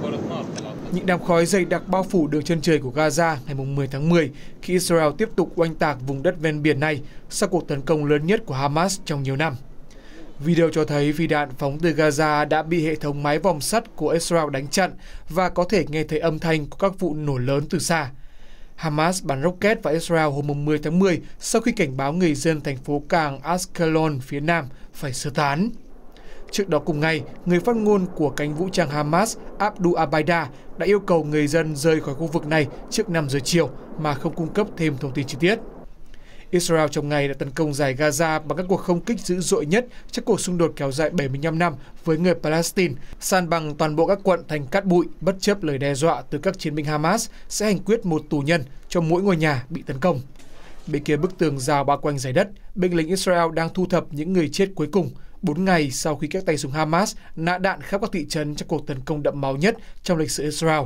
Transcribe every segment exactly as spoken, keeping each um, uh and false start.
Những đám khói dày đặc bao phủ đường chân trời của Gaza ngày mười tháng mười khi Israel tiếp tục oanh tạc vùng đất ven biển này sau cuộc tấn công lớn nhất của Hamas trong nhiều năm. Video cho thấy phi đạn phóng từ Gaza đã bị hệ thống mái vòm sắt của Israel đánh chặn và có thể nghe thấy âm thanh của các vụ nổ lớn từ xa. Hamas bắn rocket vào Israel hôm mười tháng mười sau khi cảnh báo người dân thành phố cảng Ashkelon phía nam phải sơ tán. Trước đó cùng ngày, người phát ngôn của cánh vũ trang Hamas Abu Abaida đã yêu cầu người dân rời khỏi khu vực này trước năm giờ chiều mà không cung cấp thêm thông tin chi tiết. Israel trong ngày đã tấn công giải Gaza bằng các cuộc không kích dữ dội nhất trong cuộc xung đột kéo dài bảy mươi lăm năm với người Palestine, san bằng toàn bộ các quận thành cát bụi bất chấp lời đe dọa từ các chiến binh Hamas sẽ hành quyết một tù nhân cho mỗi ngôi nhà bị tấn công. Bên kia bức tường rào bao quanh giải đất, binh lính Israel đang thu thập những người chết cuối cùng, bốn ngày sau khi các tay súng Hamas nã đạn khắp các thị trấn trong cuộc tấn công đẫm máu nhất trong lịch sử Israel.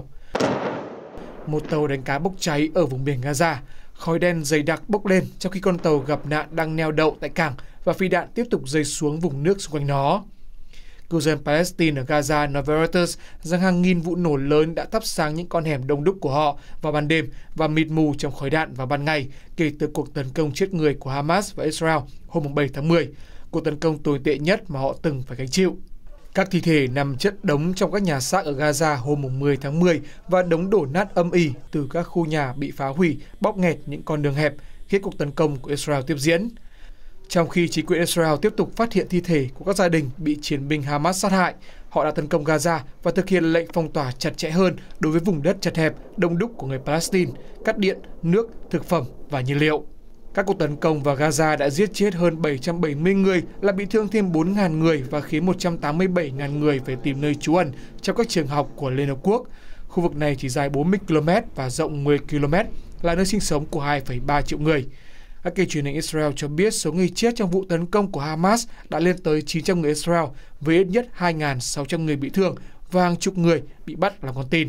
Một tàu đánh cá bốc cháy ở vùng biển Gaza, khói đen dày đặc bốc lên trong khi con tàu gặp nạn đang neo đậu tại cảng và phi đạn tiếp tục rơi xuống vùng nước xung quanh nó. Cư dân Palestine ở Gaza nói với Reuters rằng hàng nghìn vụ nổ lớn đã thắp sáng những con hẻm đông đúc của họ vào ban đêm và mịt mù trong khói đạn vào ban ngày kể từ cuộc tấn công chết người của Hamas và Israel hôm bảy tháng mười, cuộc tấn công tồi tệ nhất mà họ từng phải gánh chịu. Các thi thể nằm chất đống trong các nhà xác ở Gaza hôm mười tháng mười và đống đổ nát âm ỉ từ các khu nhà bị phá hủy, bóp nghẹt những con đường hẹp khi cuộc tấn công của Israel tiếp diễn. Trong khi chính quyền Israel tiếp tục phát hiện thi thể của các gia đình bị chiến binh Hamas sát hại, họ đã tấn công Gaza và thực hiện lệnh phong tỏa chặt chẽ hơn đối với vùng đất chật hẹp, đông đúc của người Palestine, cắt điện, nước, thực phẩm và nhiên liệu. Các cuộc tấn công vào Gaza đã giết chết hơn bảy trăm bảy mươi người, làm bị thương thêm bốn nghìn người và khiến một trăm tám mươi bảy nghìn người phải tìm nơi trú ẩn trong các trường học của Liên Hợp Quốc. Khu vực này chỉ dài bốn mươi ki lô mét và rộng mười ki lô mét, là nơi sinh sống của hai phẩy ba triệu người. Các kênh truyền hình Israel cho biết số người chết trong vụ tấn công của Hamas đã lên tới chín trăm người Israel, với ít nhất hai nghìn sáu trăm người bị thương và hàng chục người bị bắt làm con tin.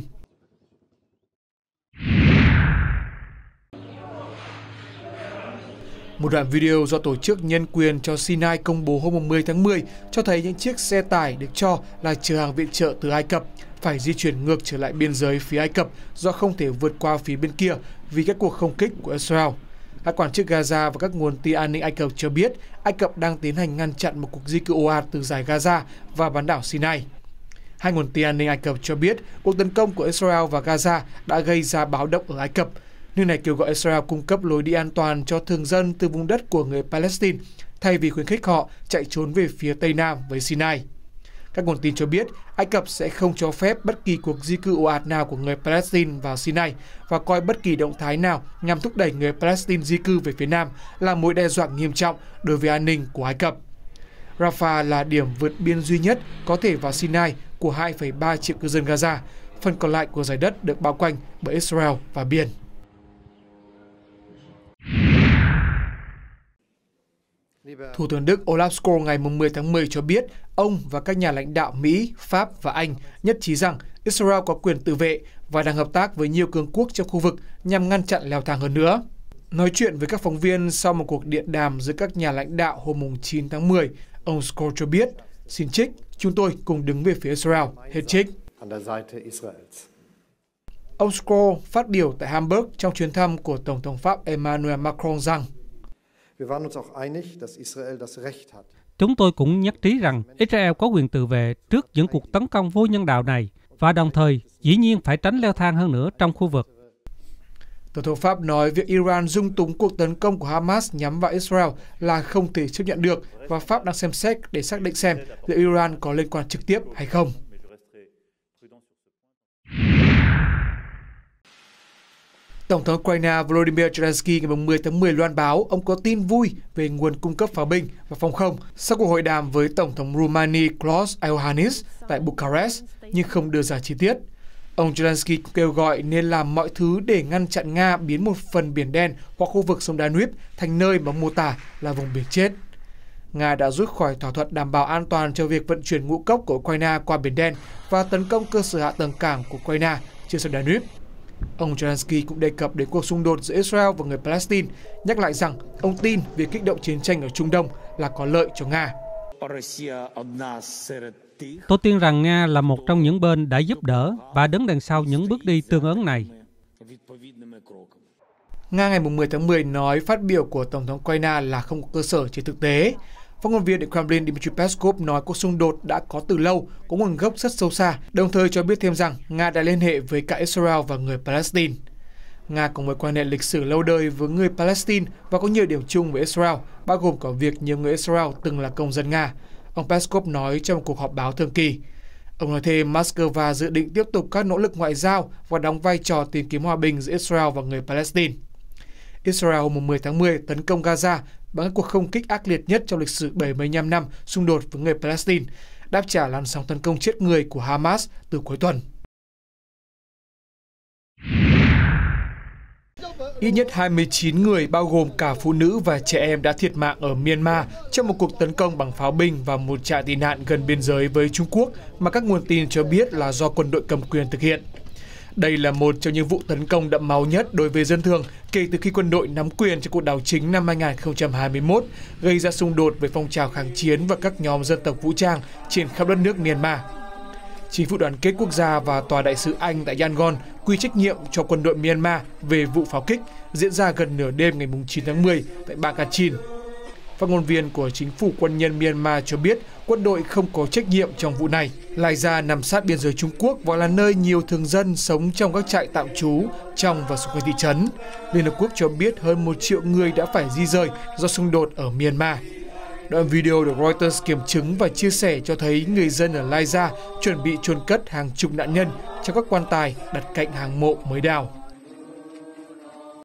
Một đoạn video do Tổ chức Nhân quyền cho Sinai công bố hôm mười tháng mười cho thấy những chiếc xe tải được cho là chở hàng viện trợ từ Ai Cập phải di chuyển ngược trở lại biên giới phía Ai Cập do không thể vượt qua phía bên kia vì các cuộc không kích của Israel. Các quan chức Gaza và các nguồn tin an ninh Ai Cập cho biết Ai Cập đang tiến hành ngăn chặn một cuộc di cư ồ ạt từ giải Gaza và bán đảo Sinai. Hai nguồn tin an ninh Ai Cập cho biết cuộc tấn công của Israel và Gaza đã gây ra báo động ở Ai Cập. Nước này kêu gọi Israel cung cấp lối đi an toàn cho thường dân từ vùng đất của người Palestine, thay vì khuyến khích họ chạy trốn về phía Tây Nam với Sinai. Các nguồn tin cho biết Ai Cập sẽ không cho phép bất kỳ cuộc di cư ồ ạt nào của người Palestine vào Sinai và coi bất kỳ động thái nào nhằm thúc đẩy người Palestine di cư về phía Nam là mối đe dọa nghiêm trọng đối với an ninh của Ai Cập. Rafah là điểm vượt biên duy nhất có thể vào Sinai của hai phẩy ba triệu cư dân Gaza. Phần còn lại của giải đất được bao quanh bởi Israel và biển. Thủ tướng Đức Olaf Scholz ngày mười tháng mười cho biết ông và các nhà lãnh đạo Mỹ, Pháp và Anh nhất trí rằng Israel có quyền tự vệ và đang hợp tác với nhiều cường quốc trong khu vực nhằm ngăn chặn leo thang hơn nữa. Nói chuyện với các phóng viên sau một cuộc điện đàm giữa các nhà lãnh đạo hôm chín tháng mười, ông Scholz cho biết, xin trích, chúng tôi cùng đứng về phía Israel, hết trích. Ông Scholz phát biểu tại Hamburg trong chuyến thăm của Tổng thống Pháp Emmanuel Macron rằng chúng tôi cũng nhất trí rằng Israel có quyền tự vệ trước những cuộc tấn công vô nhân đạo này và đồng thời dĩ nhiên phải tránh leo thang hơn nữa trong khu vực. Tổng thống Pháp nói việc Iran dung túng cuộc tấn công của Hamas nhắm vào Israel là không thể chấp nhận được và Pháp đang xem xét để xác định xem liệu Iran có liên quan trực tiếp hay không. Tổng thống Ukraine Volodymyr Zelensky ngày mười tháng mười loan báo ông có tin vui về nguồn cung cấp pháo binh và phòng không sau cuộc hội đàm với Tổng thống Romania Klaus Iohannis tại Bucharest, nhưng không đưa ra chi tiết. Ông Zelensky cũng kêu gọi nên làm mọi thứ để ngăn chặn Nga biến một phần Biển Đen hoặc khu vực sông Danube thành nơi mà mô tả là vùng biển chết. Nga đã rút khỏi thỏa thuận đảm bảo an toàn cho việc vận chuyển ngũ cốc của Ukraine qua Biển Đen và tấn công cơ sở hạ tầng cảng của Ukraine trên sông Danube. Ông Zelensky cũng đề cập đến cuộc xung đột giữa Israel và người Palestine, nhắc lại rằng ông tin việc kích động chiến tranh ở Trung Đông là có lợi cho Nga. Tôi tin rằng Nga là một trong những bên đã giúp đỡ và đứng đằng sau những bước đi tương ứng này. Nga ngày mười tháng mười nói phát biểu của Tổng thống Ukraine là không có cơ sở trên thực tế. Phát ngôn viên Điện Kremlin Dmitry Peskov nói cuộc xung đột đã có từ lâu, có nguồn gốc rất sâu xa, đồng thời cho biết thêm rằng Nga đã liên hệ với cả Israel và người Palestine. Nga có mối quan hệ lịch sử lâu đời với người Palestine và có nhiều điểm chung với Israel, bao gồm cả việc nhiều người Israel từng là công dân Nga, ông Peskov nói trong một cuộc họp báo thường kỳ. Ông nói thêm Moscow dự định tiếp tục các nỗ lực ngoại giao và đóng vai trò tìm kiếm hòa bình giữa Israel và người Palestine. Israel hôm mười tháng mười tấn công Gaza bằng cuộc không kích ác liệt nhất trong lịch sử bảy mươi lăm năm xung đột với người Palestine, đáp trả làn sóng tấn công chết người của Hamas từ cuối tuần. Ít nhất hai mươi chín người, bao gồm cả phụ nữ và trẻ em, đã thiệt mạng ở Myanmar trong một cuộc tấn công bằng pháo binh vào một trại tị nạn gần biên giới với Trung Quốc mà các nguồn tin cho biết là do quân đội cầm quyền thực hiện. Đây là một trong những vụ tấn công đẫm máu nhất đối với dân thường kể từ khi quân đội nắm quyền trong cuộc đảo chính năm hai nghìn không trăm hai mươi mốt, gây ra xung đột với phong trào kháng chiến và các nhóm dân tộc vũ trang trên khắp đất nước Myanmar. Chính phủ đoàn kết quốc gia và Tòa đại sứ Anh tại Yangon quy trách nhiệm cho quân đội Myanmar về vụ pháo kích diễn ra gần nửa đêm ngày chín tháng mười tại bang Kachin. Phát ngôn viên của chính phủ quân nhân Myanmar cho biết quân đội không có trách nhiệm trong vụ này. Lai Gia nằm sát biên giới Trung Quốc và là nơi nhiều thường dân sống trong các trại tạm trú trong và xung quanh thị trấn. Liên Hợp Quốc cho biết hơn một triệu người đã phải di rời do xung đột ở Myanmar. Đoạn video được Reuters kiểm chứng và chia sẻ cho thấy người dân ở Lai Gia chuẩn bị chôn cất hàng chục nạn nhân trong các quan tài đặt cạnh hàng mộ mới đào.